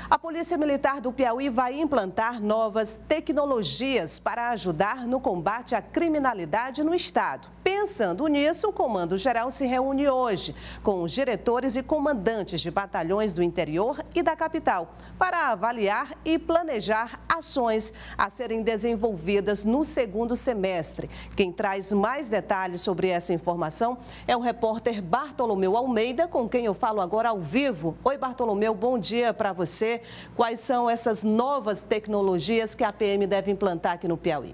A Polícia Militar do Piauí vai implantar novas tecnologias para ajudar no combate à criminalidade no estado. Pensando nisso, o Comando Geral se reúne hoje com os diretores e comandantes de batalhões do interior e da capital para avaliar e planejar ações a serem desenvolvidas no segundo semestre. Quem traz mais detalhes sobre essa informação é o repórter Bartolomeu Almeida, com quem eu falo agora ao vivo. Oi, Bartolomeu, bom dia para você. Quais são essas novas tecnologias que a PM deve implantar aqui no Piauí?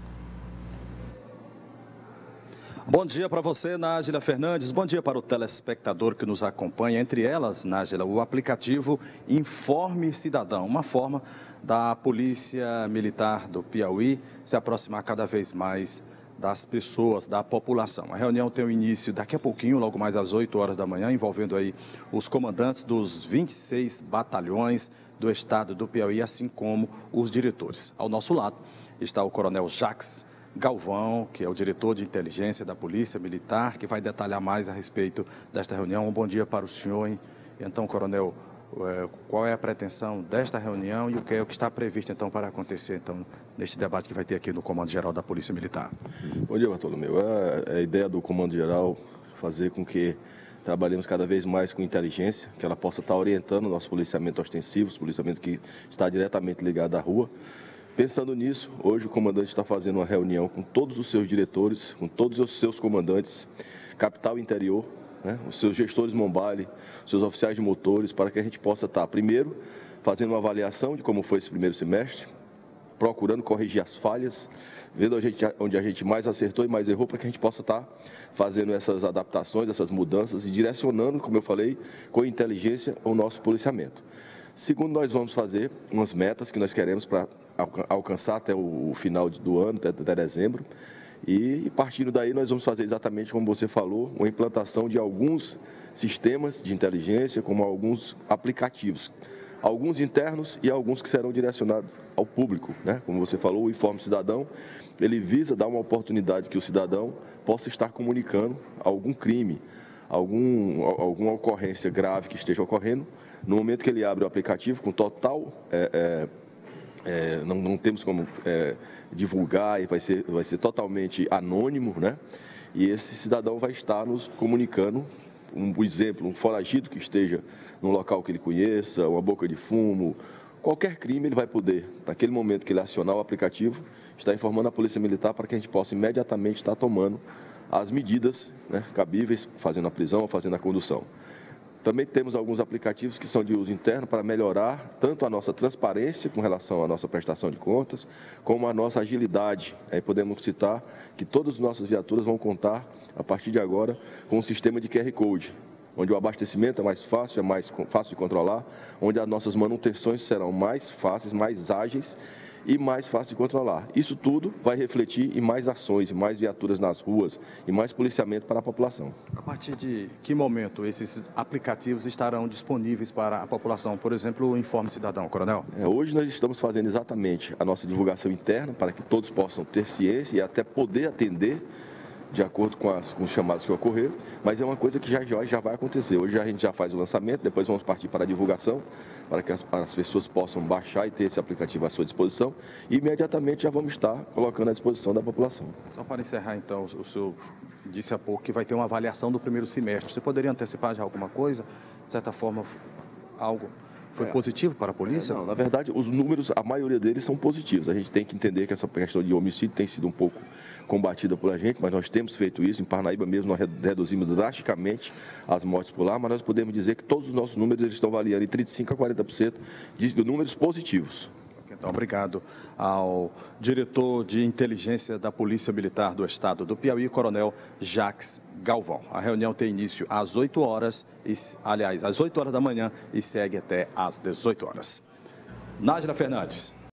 Bom dia para você, Nájila Fernandes. Bom dia para o telespectador que nos acompanha. Entre elas, Nájila, o aplicativo Informe Cidadão, uma forma da Polícia Militar do Piauí se aproximar cada vez mais das pessoas, da população. A reunião tem o início daqui a pouquinho, logo mais às 8 horas da manhã, envolvendo aí os comandantes dos 26 batalhões do estado do Piauí, assim como os diretores. Ao nosso lado está o coronel Jacques Galvão, que é o diretor de inteligência da Polícia Militar, que vai detalhar mais a respeito desta reunião. Um bom dia para o senhor, hein? Então, coronel, qual é a pretensão desta reunião e o que é o que está previsto, então, para acontecer, então, neste debate que vai ter aqui no Comando Geral da Polícia Militar? Bom dia, Bartolomeu. A ideia do Comando Geral fazer com que trabalhemos cada vez mais com inteligência, que ela possa estar orientando o nosso policiamento ostensivo, o policiamento que está diretamente ligado à rua. Pensando nisso, hoje o comandante está fazendo uma reunião com todos os seus diretores, com todos os seus comandantes, capital e interior, né, os seus gestores mobile, os seus oficiais de motores, para que a gente possa estar, primeiro, fazendo uma avaliação de como foi esse primeiro semestre, procurando corrigir as falhas, vendo onde a gente mais acertou e mais errou, para que a gente possa estar fazendo essas adaptações, essas mudanças e direcionando, como eu falei, com inteligência o nosso policiamento. Segundo, nós vamos fazer umas metas que nós queremos para alcançar até o final do ano, até dezembro. E partindo daí nós vamos fazer exatamente como você falou, uma implantação de alguns sistemas de inteligência, como alguns aplicativos. Alguns internos e alguns que serão direcionados ao público, né? Como você falou, o Informe Cidadão, ele visa dar uma oportunidade que o cidadão possa estar comunicando algum crime, alguma ocorrência grave que esteja ocorrendo. No momento que ele abre o aplicativo, com total, não temos como divulgar, e vai ser totalmente anônimo, né? E esse cidadão vai estar nos comunicando, por exemplo, um foragido que esteja num local que ele conheça, uma boca de fumo, qualquer crime ele vai poder, naquele momento que ele acionar o aplicativo, estar informando a Polícia Militar para que a gente possa imediatamente estar tomando as medidas, né, cabíveis, fazendo a prisão ou fazendo a condução. Também temos alguns aplicativos que são de uso interno para melhorar tanto a nossa transparência com relação à nossa prestação de contas, como a nossa agilidade. Aí podemos citar que todas as nossas viaturas vão contar, a partir de agora, com um sistema de QR Code, onde o abastecimento é mais fácil de controlar, onde as nossas manutenções serão mais fáceis, mais ágeis e mais fácil de controlar. Isso tudo vai refletir em mais ações, em mais viaturas nas ruas e mais policiamento para a população. A partir de que momento esses aplicativos estarão disponíveis para a população? Por exemplo, o Informe Cidadão, coronel? Hoje nós estamos fazendo exatamente a nossa divulgação interna para que todos possam ter ciência e até poder atender de acordo com os chamados que ocorreram, mas é uma coisa que já vai acontecer. Hoje a gente já faz o lançamento, depois vamos partir para a divulgação, para que as pessoas possam baixar e ter esse aplicativo à sua disposição, e imediatamente já vamos estar colocando à disposição da população. Só para encerrar, então, o senhor disse há pouco que vai ter uma avaliação do primeiro semestre. Você poderia antecipar já alguma coisa? De certa forma, algo foi positivo para a polícia? Não, na verdade, os números, a maioria deles são positivos. A gente tem que entender que essa questão de homicídio tem sido um pouco combatida por a gente, mas nós temos feito isso. Em Parnaíba mesmo, nós reduzimos drasticamente as mortes por lá, mas nós podemos dizer que todos os nossos números eles estão variando em 35% a 40% de números positivos. Então, obrigado ao diretor de inteligência da Polícia Militar do Estado do Piauí, coronel Jacques Galvão. A reunião tem início às 8 horas, às 8 horas da manhã e segue até às 18 horas. Nájila Fernandes.